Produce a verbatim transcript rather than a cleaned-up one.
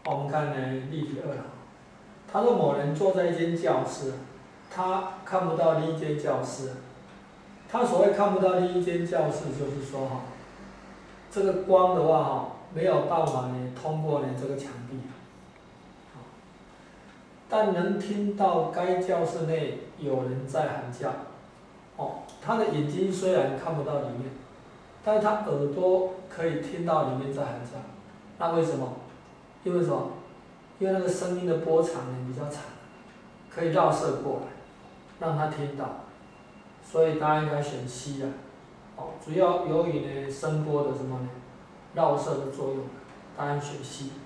我们看呢，例题二了。他说某人坐在一间教室，他看不到另一间教室。他所谓看不到另一间教室，就是说哈，这个光的话哈，没有办法呢通过呢这个墙壁，但能听到该教室内有人在喊叫。哦，他的眼睛虽然看不到里面，但是他耳朵可以听到里面在喊叫。那为什么？因为什么？因为那个声音的波长呢比较长，可以绕射过来，让他听到。所以答案应该选 C 啊。哦，主要由于呢声波的什么呢？绕射的作用，答案选 C。